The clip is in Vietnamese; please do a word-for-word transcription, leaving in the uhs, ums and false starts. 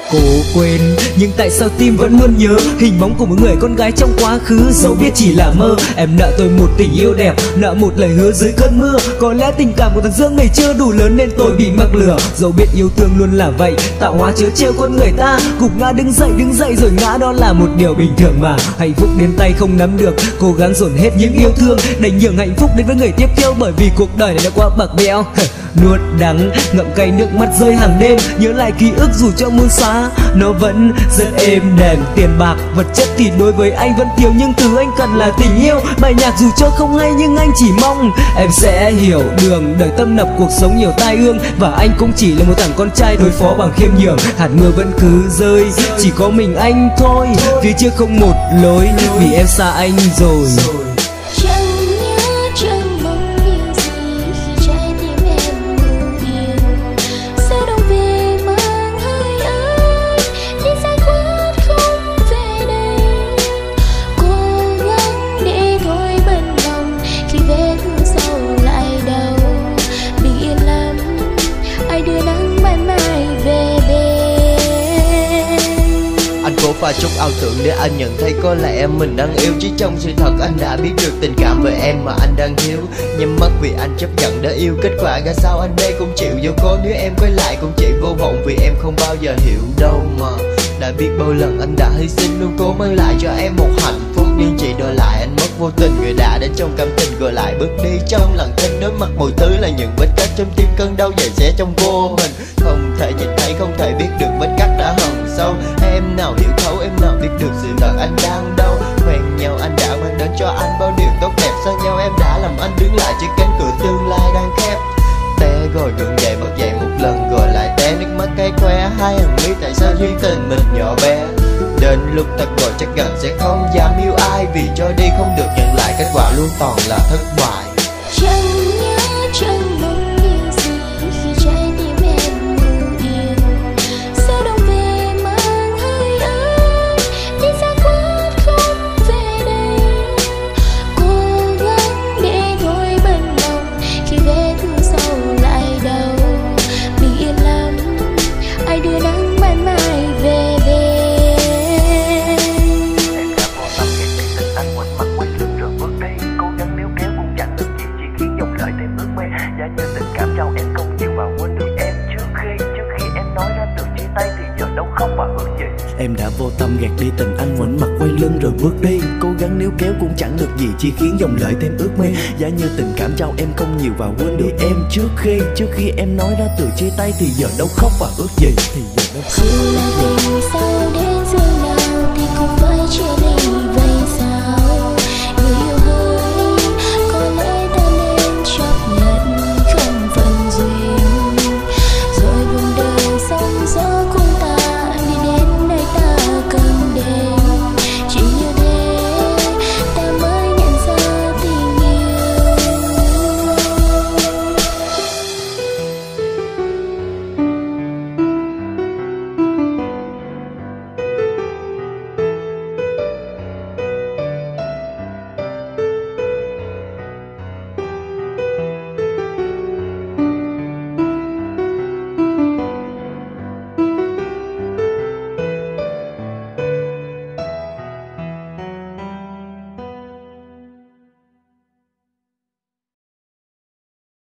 Cố quên nhưng tại sao tim vẫn luôn nhớ hình bóng của một người con gái trong quá khứ, dẫu biết chỉ là mơ. Em nợ tôi một tình yêu đẹp, nợ một lời hứa dưới cơn mưa. Có lẽ tình cảm của thằng Dương này chưa đủ lớn nên tôi bị mắc lừa. Dẫu biết yêu thương luôn là vậy, tạo hóa chớ trêu con người ta. Gục ngã đứng dậy, đứng dậy rồi ngã, đó là một điều bình thường mà. Hạnh phúc đến tay không nắm được, cố gắng dồn hết những yêu thương để nhường hạnh phúc đến với người tiếp theo, bởi vì cuộc đời này đã quá bạc bẽo. Nuốt đắng, ngậm cay nước mắt rơi hàng đêm, nhớ lại ký ức dù cho muốn xóa, nó vẫn rất êm đềm. Tiền bạc, vật chất thì đối với anh vẫn thiếu, nhưng thứ anh cần là tình yêu. Bài nhạc dù cho không hay nhưng anh chỉ mong em sẽ hiểu đường. Đời tâm nập cuộc sống nhiều tai ương, và anh cũng chỉ là một thằng con trai đối phó bằng khiêm nhường. Hạt mưa vẫn cứ rơi, chỉ có mình anh thôi, phía trước không một lối, vì em xa anh rồi. Và chút ảo tưởng để anh nhận thấy có lẽ mình đang yêu, chứ trong sự thật anh đã biết được tình cảm về em mà anh đang thiếu. Nhắm mắt vì anh chấp nhận đã yêu, kết quả ra sao anh đây cũng chịu vô cố. Nếu em quay lại cũng chỉ vô vọng, vì em không bao giờ hiểu đâu mà. Đã biết bao lần anh đã hy sinh, luôn cố mang lại cho em một hạnh phúc, nhưng chỉ đổi lại anh mất vô tình. Người đã đến trong cảm tình rồi lại bước đi trong lặng thinh, đối mặt mọi thứ là những vết cắt trong tim, cơn đau dày xé trong vô mình. Không thể nhìn thấy, không thể biết được vết cắt đã hằn sâu. Em nào hiểu thấu, em nào biết được sự thật anh đang đâu. Quen nhau anh đã mang đến cho anh bao điều tốt đẹp, xa nhau em đã làm anh đứng lại trước cánh cửa tương lai đang khép. Té rồi gượng dậy, bật dậy một lần rồi lại té, nước mắt cay khoe hai hàng mi. Tại sao duyên tình mình nhỏ bé, đến lúc ta rồi chắc gần sẽ không dám yêu ai, vì cho đi không được nhận lại, kết quả luôn toàn là thất bại. Chẳng nhớ chẳng mong điều gì khi trái tim em ngủ yên, sao đông về mang hơi ấm, đi xa khuất không về đây. Cố gắng để thôi bận lòng khi vết thương sâu lại đau, bình yên lắm ai đưa nắng ban mai về về. Giá như tình cảm trao em không nhiều và quên được em trước khi trước khi em nói ra từ chia tay thì giờ đâu khóc và ước gì. Em đã vô tâm gạt đi tình anh, ngoảnh mặt quay lưng rồi bước đi. Cố gắng níu kéo cũng chẳng được gì, chỉ khiến dòng lệ thêm ước mê. Giá như tình cảm trao em không nhiều và quên được em trước khi trước khi em nói ra từ chia tay thì giờ đâu khóc và ước gì, thì giờ đâu khóc.